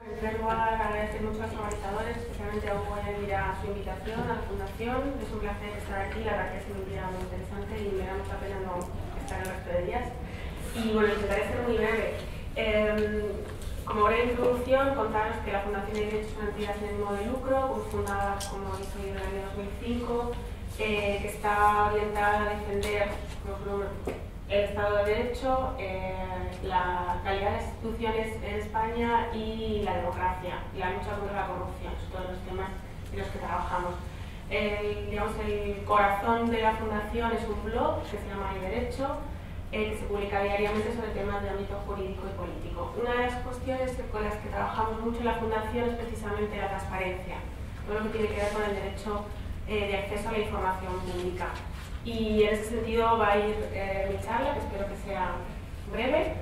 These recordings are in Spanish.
En primer lugar, agradecer mucho a los organizadores, especialmente a Hugo y a Elvira, su invitación a la Fundación. Es un placer estar aquí, la verdad que es un día muy interesante y me da mucha pena no estar el resto de días. Y bueno, intentaré ser muy breve. Como breve introducción, contaros que la Fundación de Derecho es una entidad sin ánimo de lucro, fundada, como he dicho, en el año 2005, que está orientada a defender el Estado de Derecho, la calidad de las instituciones en España y la democracia, y la lucha contra la corrupción, son todos los temas en los que trabajamos. El corazón de la Fundación es un blog que se llama iDerecho, que se publica diariamente sobre temas de ámbito jurídico y político. Una de las cuestiones con las que trabajamos mucho en la Fundación es precisamente la transparencia, todo lo que tiene que ver con el derecho de acceso a la información pública. Y en ese sentido va a ir mi charla, que espero que sea breve.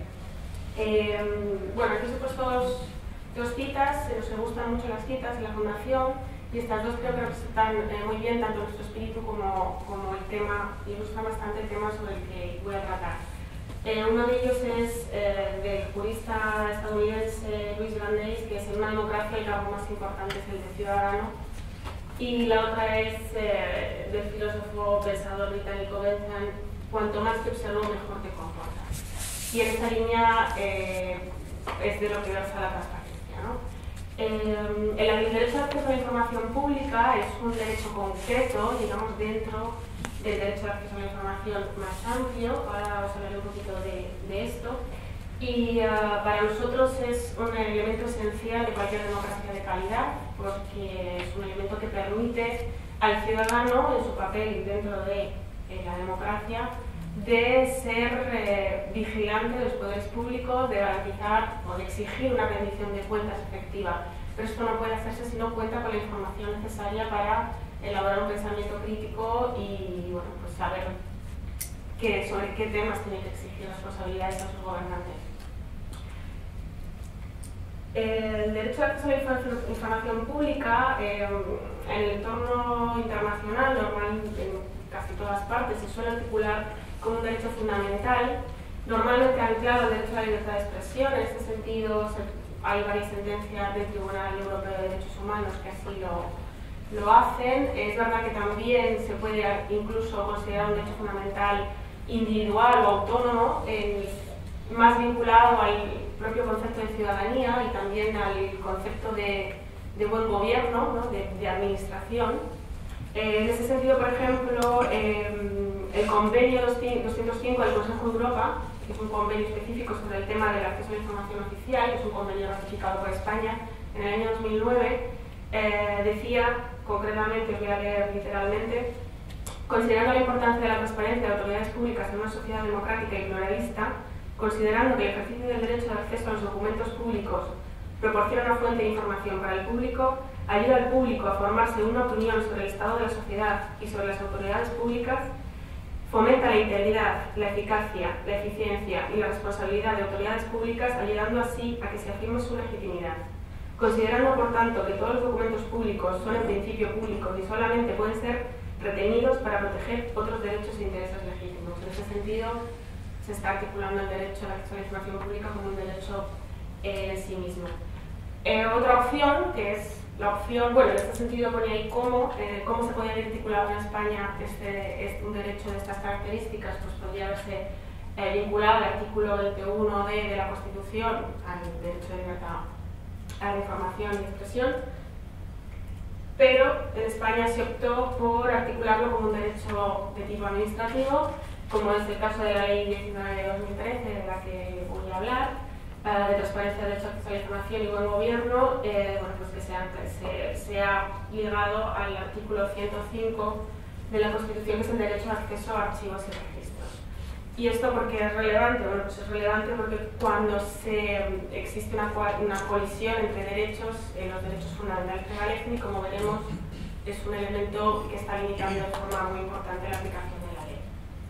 Bueno, aquí os he puesto dos citas, nos gustan mucho las citas en la Fundación, y estas dos creo que representan muy bien tanto nuestro espíritu como el tema, ilustran bastante el tema sobre el que voy a tratar. Uno de ellos es del jurista estadounidense Louis Brandeis, que es: en una democracia el cargo más importante es el de ciudadano. Y la otra es del filósofo pensador británico Bentham: cuanto más te observo, mejor te comportas. Y en esa línea es de lo que versa la transparencia, ¿no? El derecho de acceso a la información pública es un derecho concreto, digamos, dentro del derecho de acceso a la información más amplio. Ahora os hablaré un poquito de esto. Y para nosotros es un elemento esencial de cualquier democracia de calidad, porque es un elemento que permite al ciudadano, en su papel dentro de la democracia, de ser vigilante de los poderes públicos, de garantizar o de exigir una rendición de cuentas efectiva. Pero esto no puede hacerse si no cuenta con la información necesaria para elaborar un pensamiento crítico y bueno, pues saber sobre qué temas tienen que exigir responsabilidades a sus gobernantes. El derecho de acceso a la información pública en el entorno internacional, normal en casi todas partes, se suele articular como un derecho fundamental, normalmente anclado al derecho a la libertad de expresión. En este sentido, hay varias sentencias del Tribunal Europeo de Derechos Humanos que así lo hacen. Es verdad que también se puede incluso considerar un derecho fundamental individual o autónomo, más vinculado al propio concepto de ciudadanía y también al concepto de buen gobierno, ¿no? de administración. En ese sentido, por ejemplo, el convenio 205 del Consejo de Europa, que es un convenio específico sobre el tema del acceso a la información oficial, que es un convenio ratificado por España en el año 2009, decía concretamente, os voy a leer literalmente: considerando la importancia de la transparencia de autoridades públicas en una sociedad democrática y pluralista, considerando que el ejercicio del derecho de acceso a los documentos públicos proporciona una fuente de información para el público, ayuda al público a formarse una opinión sobre el estado de la sociedad y sobre las autoridades públicas, fomenta la integridad, la eficacia, la eficiencia y la responsabilidad de autoridades públicas, ayudando así a que se afirme su legitimidad. Considerando, por tanto, que todos los documentos públicos son en principio públicos y solamente pueden ser retenidos para proteger otros derechos e intereses legítimos. En ese sentido, se está articulando el derecho al acceso a la información pública como un derecho en sí mismo. Otra opción, que es la opción, bueno, en este sentido pone ahí cómo se podría haber articulado en España un derecho de estas características, pues podría haberse vinculado al artículo 21d de la Constitución al derecho de libertad a la información y expresión, pero en España se optó por articularlo como un derecho de tipo administrativo, como es el caso de la Ley 19 de 2013, de la que voy a hablar, de transparencia, derecho a acceso a la información y buen gobierno, bueno, pues que se ha ligado al artículo 105 de la Constitución, que es el derecho de acceso a archivos y registros. ¿Y esto por qué es relevante? Bueno, pues es relevante porque cuando existe una colisión entre derechos, los derechos fundamentales prevalecen, y como veremos, es un elemento que está limitando de forma muy importante la aplicación de la ley.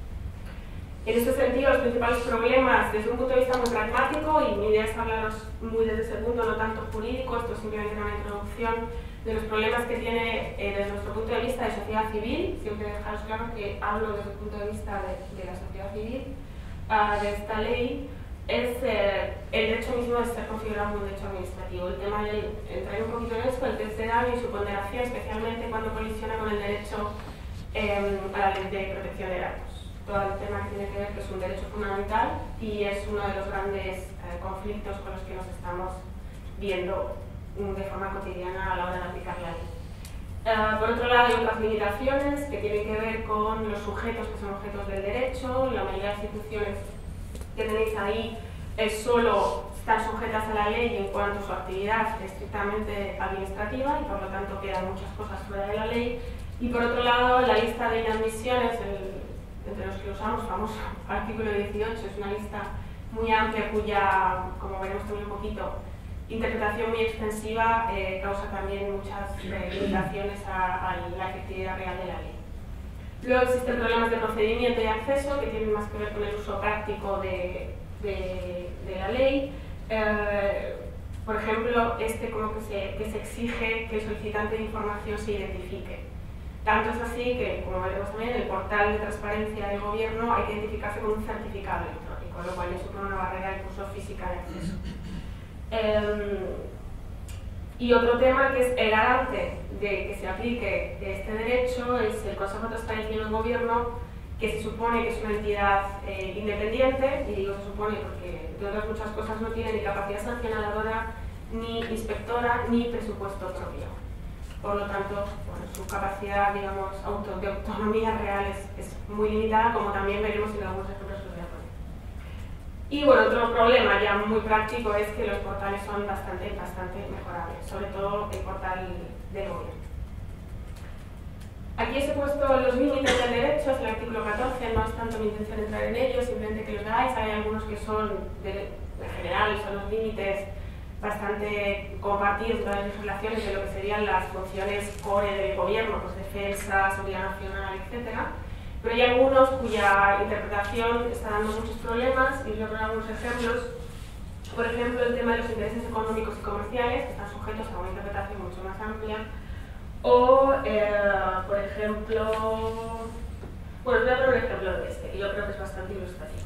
En este sentido, los principales problemas, desde un punto de vista muy pragmático, y mi idea es hablaros muy desde ese punto, no tanto jurídico, esto es simplemente una introducción de los problemas que tiene desde nuestro punto de vista de sociedad civil. Siempre dejaros claro que hablo desde el punto de vista de la sociedad civil, de esta ley. es el derecho mismo de ser considerado como un derecho administrativo. El tema de entrar un poquito en esto, el test de daño y su ponderación, especialmente cuando colisiona con el derecho a la ley de protección de datos. Todo el tema que tiene que ver que es un derecho fundamental y es uno de los grandes conflictos con los que nos estamos viendo de forma cotidiana a la hora de aplicar la ley. Por otro lado, hay otras limitaciones que tienen que ver con los sujetos que son objetos del derecho. La mayoría de las instituciones que tenéis ahí solo están sujetas a la ley en cuanto a su actividad estrictamente administrativa y por lo tanto quedan muchas cosas fuera de la ley. Y por otro lado, la lista de inadmisiones, entre los que usamos, famoso artículo 18, es una lista muy amplia cuya, como veremos también un poquito, interpretación muy extensiva causa también muchas limitaciones a la efectividad real de la ley. Luego existen problemas de procedimiento y acceso que tienen más que ver con el uso práctico de la ley. Por ejemplo, como que se exige que el solicitante de información se identifique. Tanto es así que, como veremos también, en el portal de transparencia del gobierno hay que identificarse con un certificado electrónico, lo cual supone una barrera incluso física de acceso. Y otro tema que es el garante de que se aplique este derecho es el Consejo de Transparencia del Gobierno, que se supone que es una entidad independiente, y digo se supone porque de otras muchas cosas no tiene ni capacidad sancionadora, ni inspectora, ni presupuesto propio. Por lo tanto, bueno, su capacidad, digamos, de autonomía real es muy limitada, como también veremos en algunos ejemplos que os voy a poner. Y bueno, otro problema ya muy práctico es que los portales son bastante mejorables, sobre todo el portal del gobierno. Aquí os he puesto los límites del derecho, es el artículo 14, no es tanto mi intención entrar en ellos, simplemente que los veáis. Hay algunos que son, en general, son los límites bastante compartidos en todas las legislaciones de lo que serían las funciones core del gobierno, pues defensa, seguridad nacional, etc. Pero hay algunos cuya interpretación está dando muchos problemas, y os voy a poner algunos ejemplos. Por ejemplo, el tema de los intereses económicos y comerciales, que están sujetos a una interpretación mucho más amplia. O, por ejemplo, bueno, os voy a poner un ejemplo de este, que yo creo que es bastante ilustrativo.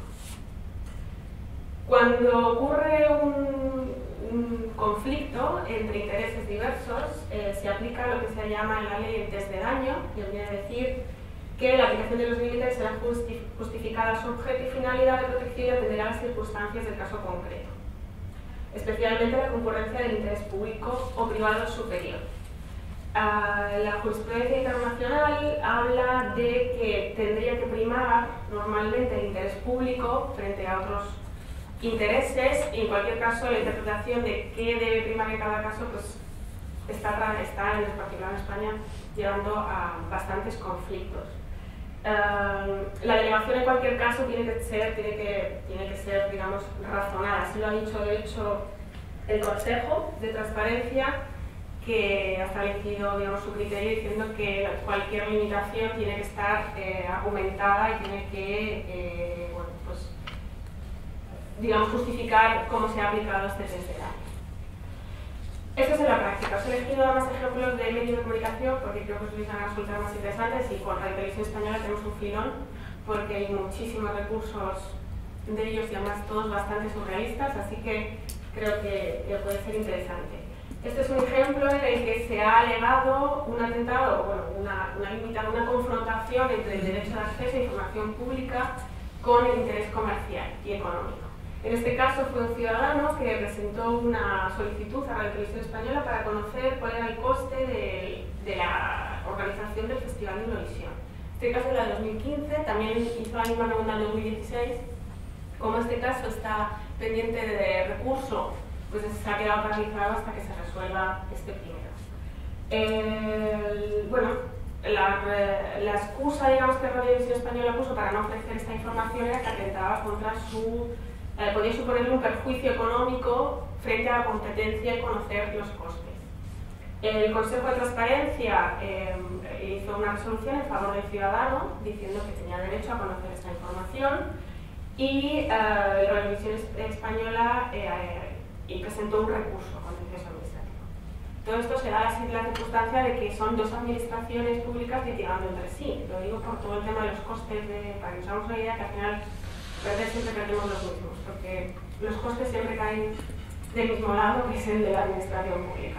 Cuando ocurre un conflicto entre intereses diversos, se aplica lo que se llama en la ley el test de daño, que viene a decir que la aplicación de los límites será justificada a su objeto y finalidad de protección y atenderá a las circunstancias del caso concreto, especialmente la concurrencia del interés público o privado superior. La jurisprudencia internacional habla de que tendría que primar normalmente el interés público frente a otros intereses, y en cualquier caso la interpretación de qué debe primar en cada caso pues está en particular en España llevando a bastantes conflictos. La delegación en cualquier caso tiene que ser, digamos, razonada. Así lo ha dicho de hecho el Consejo de Transparencia, que ha establecido, digamos, su criterio diciendo que cualquier limitación tiene que estar argumentada y tiene que bueno, pues, digamos, justificar cómo se ha aplicado este test de daño. Esto es en la práctica. Os he elegido más ejemplos de medios de comunicación porque creo que os van a resultar más interesantes, y con Radio Televisión Española tenemos un filón porque hay muchísimos recursos de ellos y además todos bastante surrealistas, así que creo que puede ser interesante. Este es un ejemplo en el que se ha alegado un atentado, bueno, una confrontación entre el derecho de acceso a información pública con el interés comercial y económico. En este caso fue un ciudadano que presentó una solicitud a Radio Televisión Española para conocer cuál era el coste de la organización del Festival de Eurovisión. Este caso era de 2015, también hizo la misma pregunta en 2016. Como este caso está pendiente de recurso, pues se ha quedado paralizado hasta que se resuelva este primero. Bueno, la excusa, digamos, que Radio Televisión Española puso para no ofrecer esta información era que atentaba contra podía suponerle un perjuicio económico frente a la competencia y conocer los costes. El Consejo de Transparencia hizo una resolución en favor del ciudadano diciendo que tenía derecho a conocer esta información, y la Televisión Española presentó un recurso contencioso administrativo. Todo esto se da la circunstancia de que son dos administraciones públicas litigando entre sí. Lo digo por todo el tema de los costes, para que nos hagamos una idea que al final siempre perdemos los mismos, porque los costes siempre caen del mismo lado, que es el de la administración pública.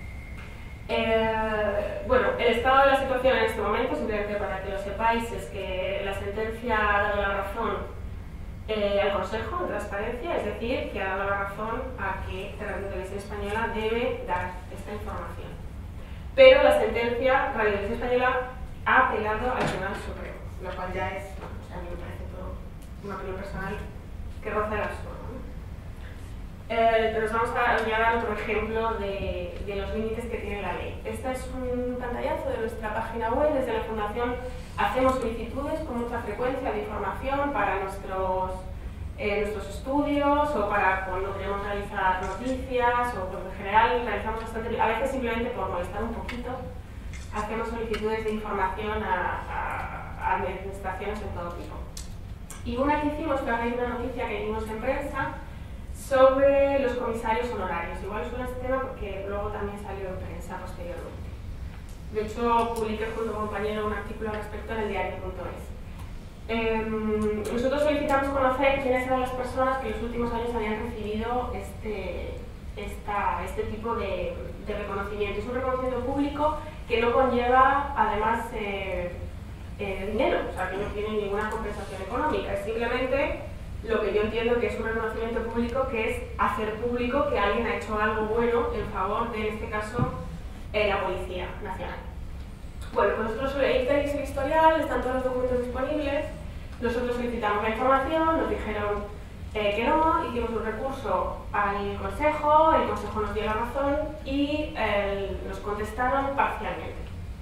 Bueno, el estado de la situación en este momento, simplemente para que lo sepáis, es que la sentencia ha dado la razón al Consejo de Transparencia, es decir, que ha dado la razón a que Radio Televisión Española debe dar esta información. Pero la sentencia, Radio Televisión Española ha apelado al Tribunal Supremo, lo cual ya es, o sea, a mí me parece todo una opinión personal que roza el absurdo. Pero os vamos a dar otro ejemplo de los límites que tiene la ley. Este es un pantallazo de nuestra página web. Desde la Fundación hacemos solicitudes con mucha frecuencia de información para nuestros estudios o para cuando queremos realizar noticias o en general realizamos bastante, a veces simplemente por molestar un poquito, hacemos solicitudes de información a administraciones de todo tipo. Y una que hicimos fue a raíz de una noticia que vimos en prensa sobre los comisarios honorarios. Igual suena este tema porque luego también salió en prensa posteriormente. De hecho, publiqué junto a un compañero un artículo al respecto en el diario.es. Nosotros solicitamos conocer quiénes eran las personas que en los últimos años habían recibido este tipo de reconocimiento. Es un reconocimiento público que no conlleva, además, dinero, o sea, que no tiene ninguna compensación económica. Es simplemente lo que yo entiendo que es un reconocimiento público, que es hacer público que alguien ha hecho algo bueno en favor de, en este caso, la Policía Nacional. Bueno, pues nosotros ahí tenéis el historial, están todos los documentos disponibles, nosotros solicitamos la información, nos dijeron que no, hicimos un recurso al Consejo, el Consejo nos dio la razón y nos contestaron parcialmente.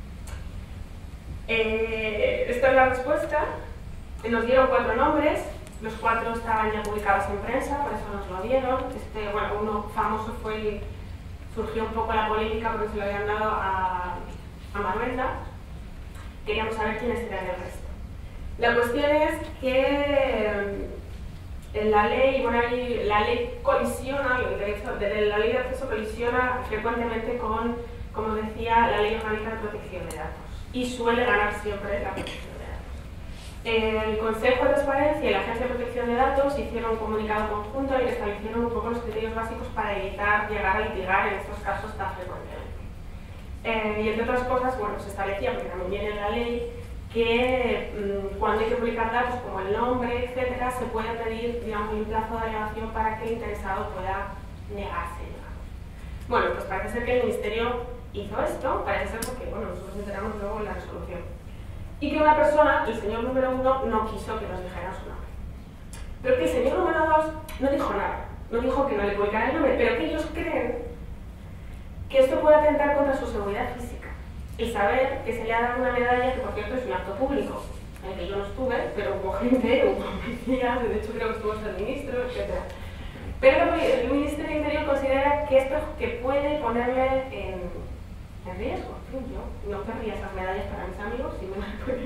Esta es la respuesta, nos dieron 4 nombres, los 4 estaban ya publicados en prensa, por eso nos lo dieron. Bueno, uno famoso surgió un poco la polémica porque se lo habían dado a Manuela. Queríamos saber quiénes eran el resto. La cuestión es que la ley colisiona, la ley de acceso colisiona frecuentemente con, como decía, la ley orgánica de protección de datos y suele ganar siempre la protección de datos. El Consejo de Transparencia y la Agencia de Protección de Datos hicieron un comunicado conjunto y establecieron un poco los criterios básicos para evitar llegar a litigar en estos casos tan frecuentemente. Y entre otras cosas, bueno, se establecía, porque también viene en la ley, que cuando hay que publicar datos como el nombre, etcétera, se puede pedir, digamos, un plazo de alegación para que el interesado pueda negarse, digamos. Bueno, pues parece ser que el Ministerio hizo esto, parece ser porque, bueno, nosotros enteramos luego en la resolución. Y que una persona, el señor número 1, no quiso que nos dijera su nombre. Pero que el señor número 2 no dijo nada, no dijo que no le publicara el nombre, pero que ellos creen que esto puede atentar contra su seguridad física. El saber que se le ha dado una medalla, que por cierto es un acto público, en el que yo no estuve, pero hubo gente, hubo policías, de hecho creo que estuvo el ministro, etc. Pero el Ministerio de Interior considera que esto que puede ponerle en riesgo. Yo no querría esas medallas para mis amigos, si me las podría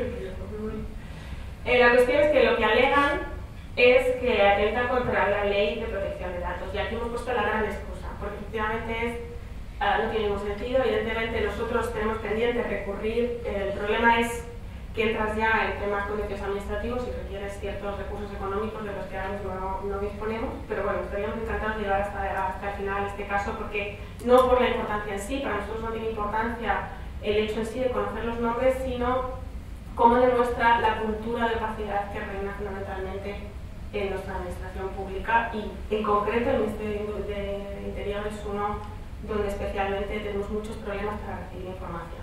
pedir. La cuestión es que lo que alegan es que atenta contra la ley de protección de datos. Y aquí hemos puesto la gran excusa, porque efectivamente no tiene ningún sentido. Evidentemente nosotros tenemos pendiente recurrir. El problema es que entras ya en temas contenciosos administrativos y requieres ciertos recursos económicos de los que ahora mismo no disponemos, pero bueno, estaríamos encantados de llegar hasta el final de este caso, porque no por la importancia en sí, para nosotros no tiene importancia el hecho en sí de conocer los nombres, sino cómo demuestra la cultura de opacidad que reina fundamentalmente en nuestra administración pública, y en concreto el Ministerio de Interior es uno donde especialmente tenemos muchos problemas para recibir información.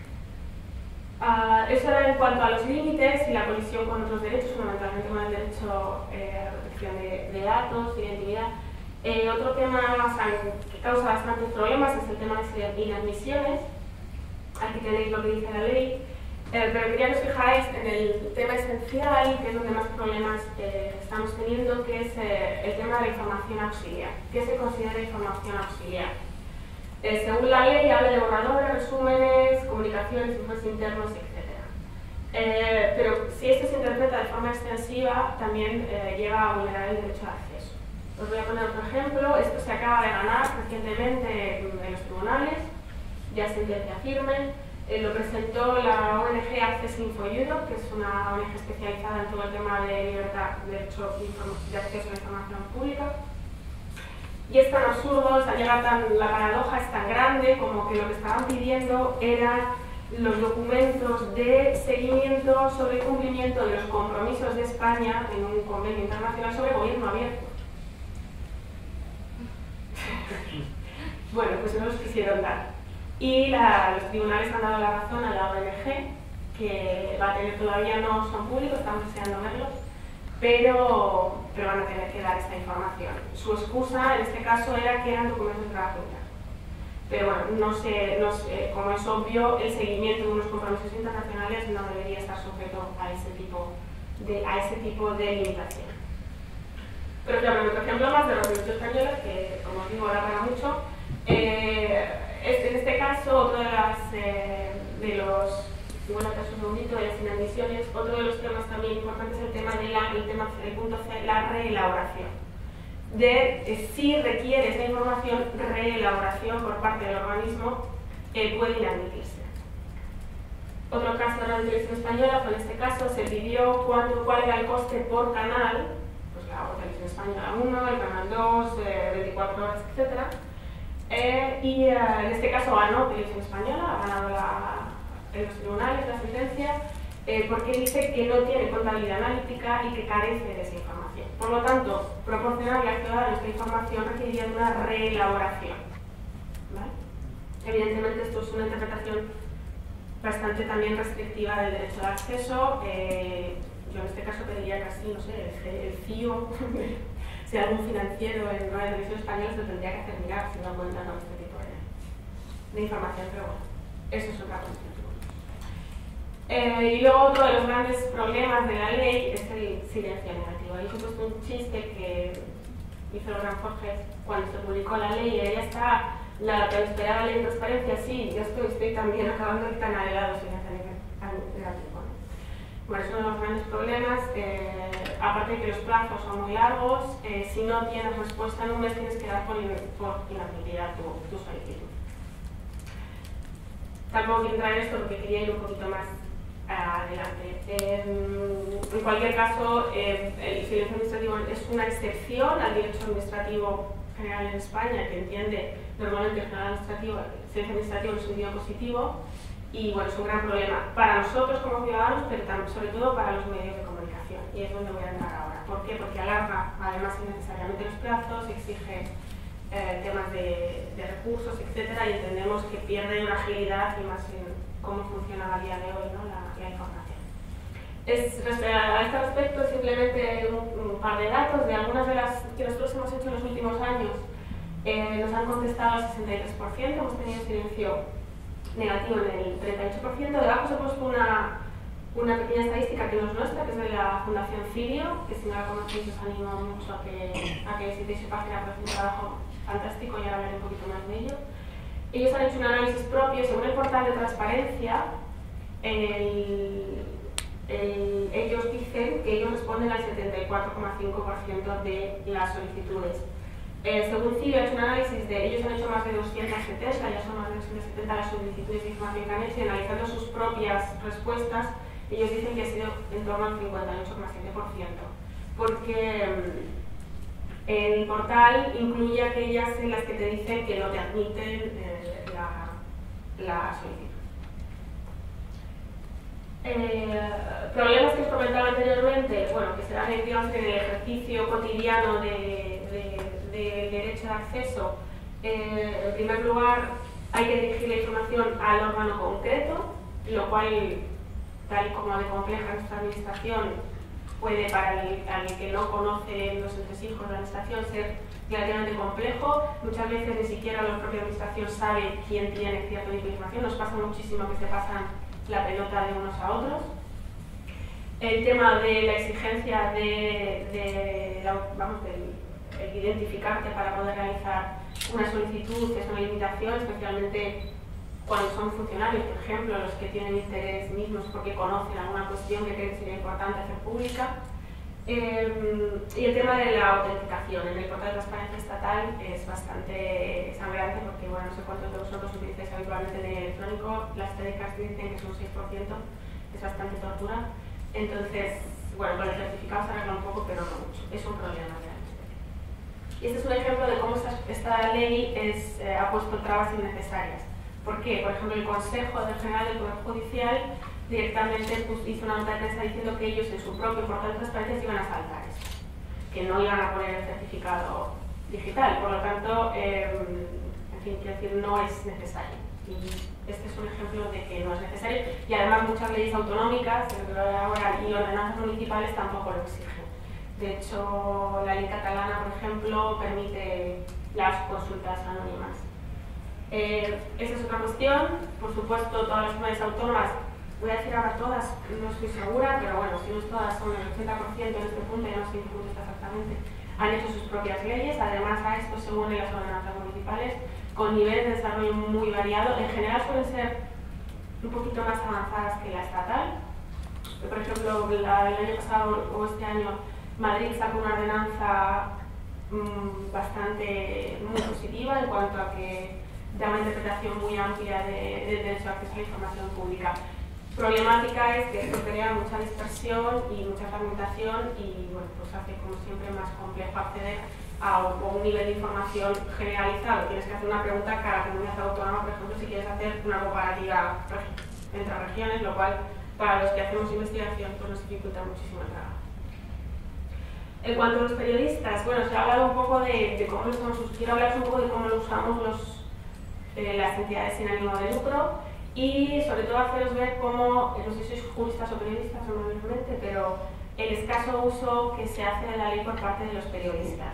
Eso era en cuanto a los límites y la colisión con otros derechos, fundamentalmente con el derecho a la protección de datos y de intimidad. Otro tema que causa bastantes problemas es el tema de inadmisiones. Aquí tenéis lo que dice la ley, pero quería que os fijáis en el tema esencial, que es donde más problemas estamos teniendo, que es el tema de la información auxiliar. ¿Qué se considera información auxiliar? Según la ley, habla de borradores, resúmenes, comunicaciones, informes internos, etc. Pero si esto se interpreta de forma extensiva, también llega a vulnerar el derecho de acceso. Os voy a poner otro ejemplo. Esto se acaba de ganar recientemente en los tribunales, ya sentencia firme. Lo presentó la ONG Access Info Europe, que es una ONG especializada en todo el tema de libertad de acceso a la información pública. Y es tan absurdo, la paradoja es tan grande como que lo que estaban pidiendo eran los documentos de seguimiento sobre el cumplimiento de los compromisos de España en un convenio internacional sobre gobierno abierto. Bueno, pues no los quisieron dar. Y los tribunales han dado la razón a la ONG, que va a tener, todavía no son públicos, estamos deseando verlos, pero van a tener que dar esta información. Su excusa en este caso era que eran documentos de trabajo interno. Pero bueno, no sé, como es obvio, el seguimiento de unos compromisos internacionales no debería estar sujeto a ese tipo de limitación. Pero claro, otro ejemplo más de los derechos españoles, que como os digo, ahora para mucho. En este caso, otro de los inadmisiones, otro de los temas también importantes es el tema el punto C, la reelaboración. De si requiere esa información, reelaboración por parte del organismo, puede inadmitirse. Otro caso de la televisión española, pues en este caso se pidió cuál era el coste por canal, pues la televisión española 1, el canal 2, 24 horas, etc. Y en este caso ganó Televisión Española, ha ganado en los tribunales la sentencia, porque dice que no tiene contabilidad analítica y que carece de esa información. Por lo tanto, proporcionarle al ciudadano esta información requeriría de una reelaboración. ¿Vale? Evidentemente esto es una interpretación bastante también restrictiva del derecho de acceso. Yo en este caso pediría casi, no sé, el CIO, si algún financiero en una televisión española se tendría que hacer mirar si no cuentan con este tipo de información, pero bueno, eso es otra cuestión. Y luego otro de los grandes problemas de la ley es el silencio negativo. Ahí he puesto un chiste que hizo el gran Jorge cuando se publicó la ley, y ya está la tan esperada ley de transparencia. Sí, yo estoy también acabando el tan anhelado silencio negativo. Bueno, es uno de los grandes problemas, aparte de que los plazos son muy largos, si no tienes respuesta en un mes tienes que dar por inadmitibilidad tu solicitud. Tampoco quiero entrar en esto porque quería ir un poquito más adelante. En cualquier caso, el silencio administrativo es una excepción al derecho administrativo general en España, que entiende normalmente el silencio administrativo en un sentido positivo. Y bueno, es un gran problema para nosotros como ciudadanos, pero también, sobre todo para los medios de comunicación. Y es donde voy a entrar ahora. ¿Por qué? Porque alarga además innecesariamente los plazos, exige temas de recursos, etc. Y entendemos que pierde una agilidad y más en cómo funciona a día de hoy, ¿no? la información. A este respecto, simplemente un par de datos de algunas de las que nosotros hemos hecho en los últimos años. Nos han contestado el 63%, hemos tenido silencio negativo en el 38%. Debajo os he puesto una pequeña estadística que no es nuestra, que es de la Fundación Cirio, que si no la conocéis os animo mucho a que visitéis su página, porque es un trabajo fantástico y ahora hablaré un poquito más de ello. Ellos han hecho un análisis propio según el portal de transparencia. Ellos dicen que ellos responden al 74,5% de las solicitudes. Según Cirio ha hecho un análisis ellos han hecho más de 270, ya son más de 270 las solicitudes de información que han hecho, y analizando sus propias respuestas, ellos dicen que ha sido en torno al 58,7%, porque el portal incluye aquellas en las que te dicen que no te admiten la solicitud. Problemas que os comentaba anteriormente, bueno, que se dan digamos, en el ejercicio cotidiano del derecho de acceso. En primer lugar, hay que dirigir la información al órgano concreto, lo cual, tal y como de compleja nuestra administración, puede para el que no conoce los entresijos de la administración ser relativamente complejo. Muchas veces ni siquiera la propia administración sabe quién tiene cierto tipo de información. Nos pasa muchísimo que se pasan la pelota de unos a otros. El tema de la exigencia de identificarte para poder realizar una solicitud es una limitación, especialmente cuando son funcionarios, por ejemplo, los que tienen interés mismos porque conocen alguna cuestión que creen que sería importante hacer pública. Y el tema de la autenticación en el portal de transparencia estatal es bastante sangrante porque, bueno, no sé cuántos de vosotros utilizáis habitualmente el electrónico, las técnicas dicen que es un 6%, es bastante tortura. Entonces, bueno, con el certificado se arregla un poco, pero no mucho, es un problema realmente. Y este es un ejemplo de cómo esta ley ha puesto trabas innecesarias. ¿Por qué? Por ejemplo, el Consejo General del Poder Judicial directamente hizo una nota de prensa diciendo que ellos en su propio portal de transparencia iban a saltar eso, que no iban a poner el certificado digital, por lo tanto, en fin, quiero decir, no es necesario. Y este es un ejemplo de que no es necesario, y además muchas leyes autonómicas ahora y ordenanzas municipales tampoco lo exigen. De hecho, la ley catalana, por ejemplo, permite las consultas anónimas. Esa es otra cuestión. Por supuesto, todas las comunidades autónomas, voy a decir ahora todas, no estoy segura, pero bueno, si no es todas, son el 80% en este punto, ya no sé en qué punto está exactamente, han hecho sus propias leyes. Además a esto se unen las ordenanzas municipales con niveles de desarrollo muy variados. En general suelen ser un poquito más avanzadas que la estatal. Por ejemplo, el año pasado o este año Madrid sacó una ordenanza muy positiva en cuanto a que da una interpretación muy amplia del derecho a acceso a la información pública. Problemática es que esto crea mucha dispersión y mucha fragmentación y, bueno, pues hace como siempre más complejo acceder a un nivel de información generalizado. Tienes que hacer una pregunta a cada comunidad autónoma, por ejemplo, si quieres hacer una comparativa entre regiones, lo cual para los que hacemos investigación pues nos dificulta muchísimo el trabajo. En cuanto a los periodistas, bueno, se ha hablado un poco de cómo lo estamos usando. Quiero hablar un poco de cómo lo usamos las entidades sin ánimo de lucro y sobre todo haceros ver cómo, no sé si sois juristas o periodistas o no realmente, pero el escaso uso que se hace de la ley por parte de los periodistas.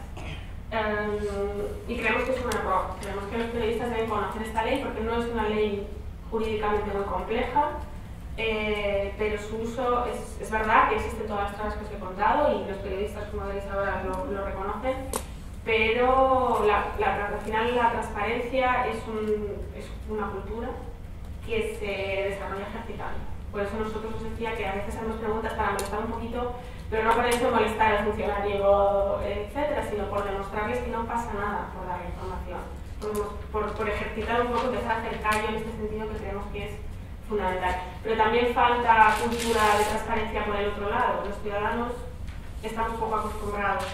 Y creemos que es un error. Creemos que los periodistas deben conocer esta ley porque no es una ley jurídicamente muy compleja, pero su uso es verdad que existen todas las trabas que os he contado y los periodistas, como veréis ahora, lo reconocen, pero al final la transparencia es una cultura que se desarrolla ejercitando. Por eso nosotros os decía que a veces hacemos preguntas para molestar un poquito, pero no por eso molestar al funcionario, etcétera, sino por demostrarles que no pasa nada por dar la información, por ejercitar un poco, empezar a hacer callo en este sentido que creemos que es fundamental. Pero también falta cultura de transparencia por el otro lado. Los ciudadanos estamos poco acostumbrados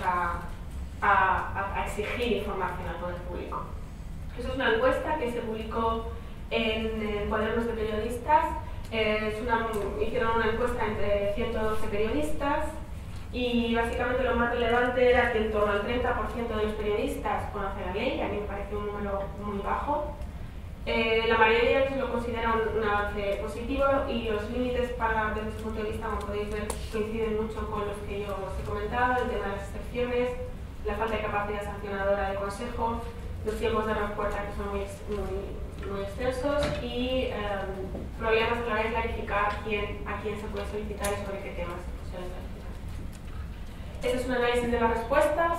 a exigir información al poder público. Eso es una encuesta que se publicó en Cuadernos de Periodistas. Hicieron una encuesta entre 112 periodistas y básicamente lo más relevante era que en torno al 30% de los periodistas conoce la ley. A mí me parece un número muy bajo. La mayoría de ellos lo consideran un avance positivo y los límites desde ese punto de vista, como podéis ver, coinciden mucho con los que yo os he comentado: el tema de las excepciones, la falta de capacidad sancionadora del Consejo, los tiempos de respuesta que son muy extensos y problemas a la hora de clarificar a quién se puede solicitar y sobre qué temas se puede clarificar. Este es un análisis de las respuestas.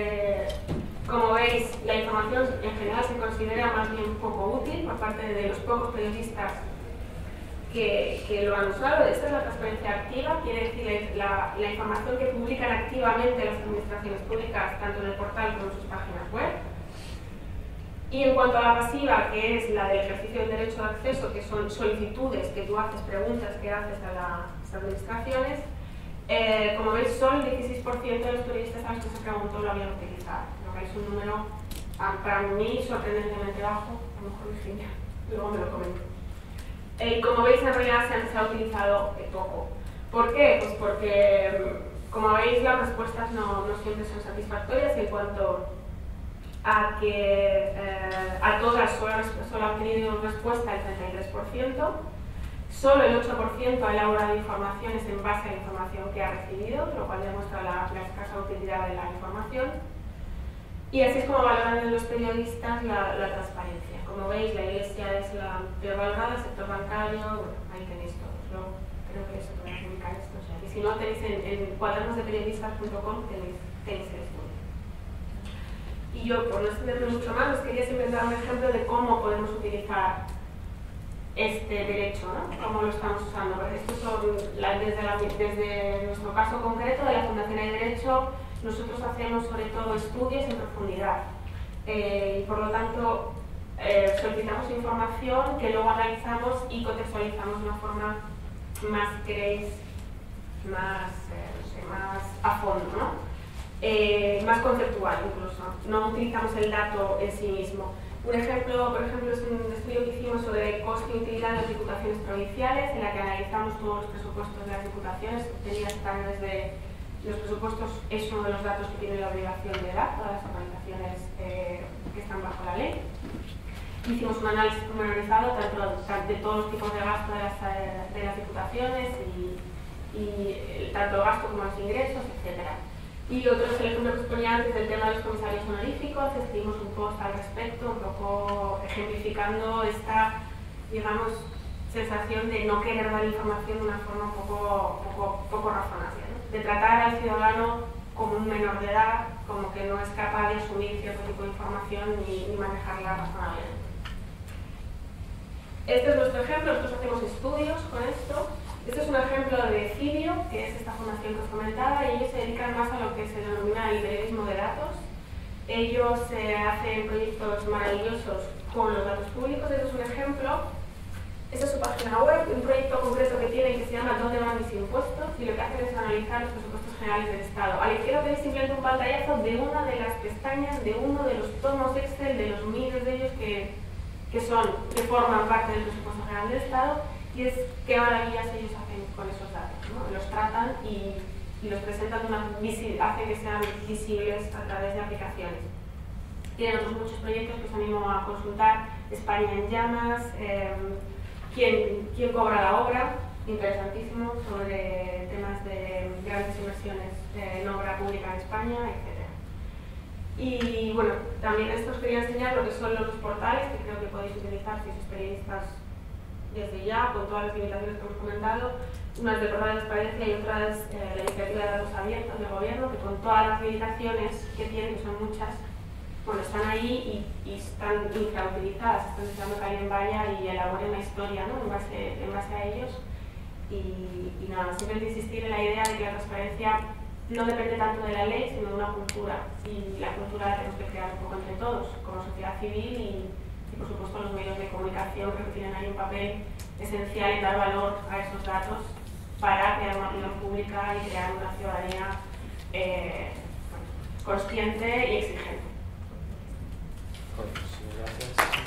Como veis, la información en general se considera más bien poco útil por parte de los pocos periodistas que lo han usado. Esta es la transparencia activa, quiere decir la información que publican activamente las administraciones públicas, tanto en el portal como en sus páginas web. Y en cuanto a la pasiva, que es la del ejercicio del derecho de acceso, que son solicitudes que tú haces, preguntas que haces a las administraciones, como veis, solo el 16% de los periodistas a los que se preguntó lo habían utilizado. Es un número para mí sorprendentemente bajo, a lo mejor Virginia luego me lo comento. Como veis, en realidad se ha utilizado poco. ¿Por qué? Pues porque, como veis, las respuestas no siempre son satisfactorias en cuanto a que a todas solo ha obtenido respuesta el 33%, solo el 8% ha elaborado informaciones en base a la información que ha recibido, lo cual demuestra la escasa utilidad de la información. Y así es como valoran los periodistas la transparencia. Como veis, la Iglesia es la peor valorada, el sector bancario, bueno, ahí tenéis todos. Yo creo que eso podéis publicar esto. O sea, y si no, tenéis en cuadernosdeperiodistas.com tenéis el estudio. Y yo, por no extenderme mucho más, os quería simplemente dar un ejemplo de cómo podemos utilizar este derecho, ¿no? ¿Cómo lo estamos usando? Porque estos son, desde nuestro caso concreto de la Fundación de Derecho, nosotros hacemos sobre todo estudios en profundidad y por lo tanto solicitamos información que luego analizamos y contextualizamos de una forma más, si queréis, más a fondo, ¿no? Más conceptual incluso. No utilizamos el dato en sí mismo. Un ejemplo, por ejemplo, es un estudio que hicimos sobre coste y utilidad de las diputaciones provinciales, en la que analizamos todos los presupuestos de las diputaciones obtenidas a través de los presupuestos. Es uno de los datos que tiene la obligación de dar todas las organizaciones que están bajo la ley. Hicimos un análisis pormenorizado de todos los tipos de gasto de las diputaciones y tanto el gasto como los ingresos, etc. Y otro es el ejemplo que os ponía antes del tema de los comisarios honoríficos. Escribimos un post al respecto, un poco ejemplificando esta, digamos, sensación de no querer dar información de una forma un poco razonable, ¿no? De tratar al ciudadano como un menor de edad, como que no es capaz de asumir cierto tipo de información ni manejarla razonablemente. Este es nuestro ejemplo, nosotros hacemos estudios con esto. Este es un ejemplo de Cibio, que es esta fundación que os comentaba, y ellos se dedican más a lo que se denomina el periodismo de datos. Ellos hacen proyectos maravillosos con los datos públicos. Este es un ejemplo. Esta es su página web, un proyecto concreto que tienen que se llama ¿Dónde van mis impuestos? Y lo que hacen es analizar los presupuestos generales del Estado. A la izquierda tenéis simplemente un pantallazo de una de las pestañas, de uno de los tomos Excel, de los miles de ellos que forman parte del presupuesto general del Estado. Y es qué maravillas ellos hacen con esos datos, ¿no? Los tratan y los presentan hacen que sean visibles a través de aplicaciones. Tienen otros muchos proyectos que os animo a consultar: España en llamas, ¿quién cobra la obra? Interesantísimo, sobre temas de grandes inversiones en obra pública en España, etc. Y bueno, también esto os quería enseñar lo que son los portales, que creo que podéis utilizar si sois periodistas desde ya, con todas las limitaciones que hemos comentado. Una es de portal de transparencia y otra es la iniciativa de datos abiertos del gobierno, que con todas las limitaciones que tiene, que son muchas, bueno, están ahí y están infrautilizadas. Están deseando que alguien vaya y elabore una historia, ¿no? en base a ellos. Y nada, siempre insistir en la idea de que la transparencia no depende tanto de la ley, sino de una cultura. Y la cultura la tenemos que crear un poco entre todos, como sociedad civil y por supuesto los medios de comunicación. Creo que tienen ahí un papel esencial en dar valor a esos datos para crear una opinión pública y crear una ciudadanía consciente y exigente. Pues, gracias.